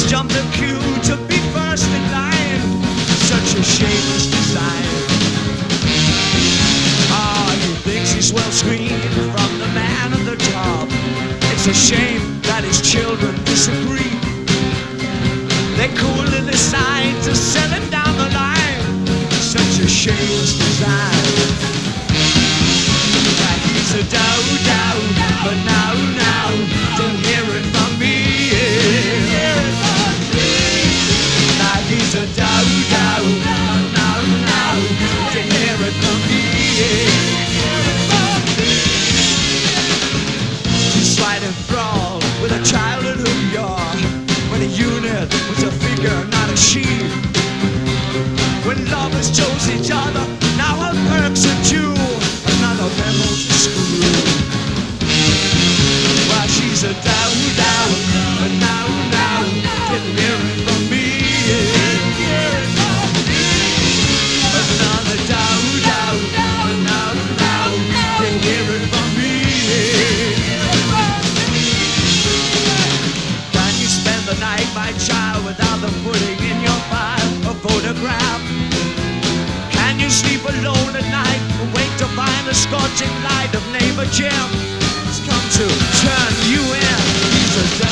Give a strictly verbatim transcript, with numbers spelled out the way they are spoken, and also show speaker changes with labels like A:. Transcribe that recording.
A: jumped the queue to be first in line. Such a shameless design. Ah, he thinks he's well screened from the man at the top. It's a shame that his children disagree. They coolly decide to send him down the line. Such a shameless design. That he's a dodo, but now, now, don't hear it from me. That he's a dodo, but now, now, don't hear it from me. Just right enthralled with a childhood who you are. When a unit was a figure, not a she. When lovers chose each other, now her perks are due. Another memo's a screw. Well, she's a dodo, but now, now, didn't hear it from me. Another dodo, but now, now, didn't hear it from me. Can you spend the night, my child, without them putting in your file a photograph? Can you sleep alone at night and wake to find the scorching light of neighbor Jim? It's come to turn you in. He's a